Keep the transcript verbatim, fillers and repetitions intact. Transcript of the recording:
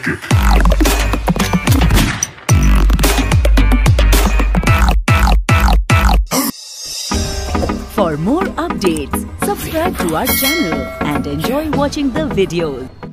like it. For more updates, subscribe to our channel and enjoy watching the videos.